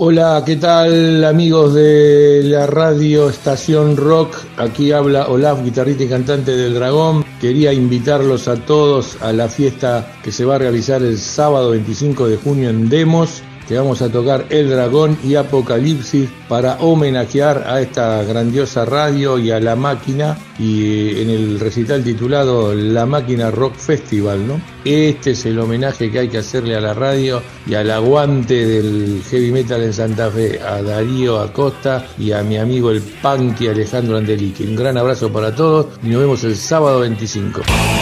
Hola, ¿qué tal amigos de la radio Estación Rock? Aquí habla Olaf, guitarrista y cantante del Dragón. Quería invitarlos a todos a la fiesta que se va a realizar el sábado 25 de junio en Demos, que vamos a tocar El Dragón y Apocalipsis para homenajear a esta grandiosa radio y a La Máquina, y en el recital titulado La Máquina Rock Festival, ¿no? Este es el homenaje que hay que hacerle a la radio y al aguante del heavy metal en Santa Fe, a Darío Acosta y a mi amigo el punky Alejandro Andeliqui. Un gran abrazo para todos y nos vemos el sábado 25.